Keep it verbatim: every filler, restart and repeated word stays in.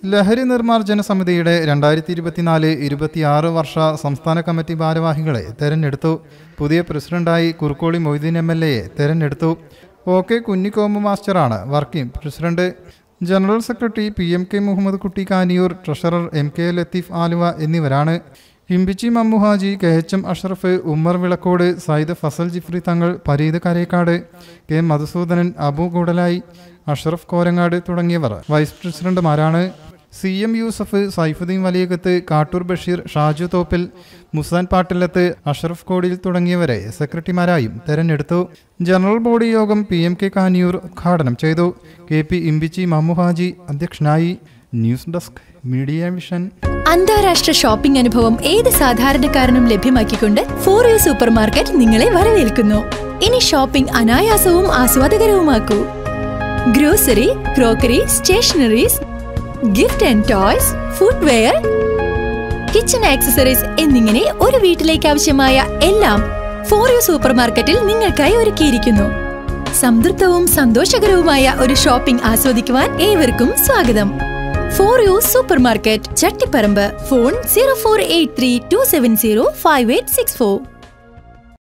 ലഹരി നിർമ്മാർജ്ജന സമിതിയുടെ രണ്ടായിരത്തി ഇരുപത്തിനാല് ഇരുപത്തിയാറ് വർഷ സംസ്ഥാന കമ്മിറ്റി ഭാരവാഹികളെ തെരഞ്ഞെടുത്തു. പുതിയ പ്രസിഡന്റായി കുറുക്കോളി മൊയ്തീൻ എം എൽ എയെ തെരഞ്ഞെടുത്തു. ഒ കെ കുഞ്ഞിക്കോമ്പ് മാസ്റ്ററാണ് working president. General secretary P M K Muhammad Kutty Kaniyur, treasurer M K Latheef Aluva എന്നിവരാണ്. Imbichi Mammuhaji, K H M Ashraf, Ummer Vilakkode, Sayyid Fazal Jifri Thangal, Pareed Karekkad, K Madhusoodanan, Abu Gudalayi, Ashraf Korangad തുടങ്ങിയവർ വൈസ് പ്രസിഡന്റുമാരാണ്. സി എം യൂസഫ്, സൈഫുദ്ദീൻ വലിയകത്ത്, കാട്ടൂർ ബഷീർ, ഷാജു തോപ്പിൽ, മുസാൻ പാട്ടിലത്ത്, അഷ്റഫ് കോടിയിൽ തുടങ്ങിയവരെ സെക്രട്ടറിമാരായും തെരഞ്ഞെടുത്തു. ജനറൽ ബോഡി യോഗം പി എം കെ കാനിയൂർ ഉദ്ഘാടനം ചെയ്തു. കെ പി ഇമ്പിച്ചി മമ്മുഹാജി അധ്യക്ഷനായി. News desk media vision. അന്താരാഷ്ട്ര ഷോപ്പിംഗ് അനുഭവം ഏത് സാധാരണക്കാരനും ലഭ്യമാക്കിക്കൊണ്ട് ഫോർ യു സൂപ്പർ മാർക്കറ്റ് നിങ്ങളെ വരവേൽക്കുന്നു. ഇനി ഷോപ്പിംഗ് അനായാസവും ആസ്വാദകരവുമാക്കൂ. Grocery, crockery, stationeries, gift and toys, footwear, kitchen accessories എന്നിങ്ങനെ ഒരു വീട്ടിലേക്ക് ആവശ്യമായ എല്ലാം ഫോർ യു സൂപ്പർ മാർക്കറ്റിൽ നിങ്ങൾക്കായി ഒരുക്കിയിരിക്കുന്നു. സംതൃപ്തവും സന്തോഷകരവുമായ ഒരു ഷോപ്പിംഗ് ആസ്വദിക്കുവാൻ ഏവർക്കും സ്വാഗതം. For you super market, Chattiparamba. Phone zero four eight three two seven zero five eight six four.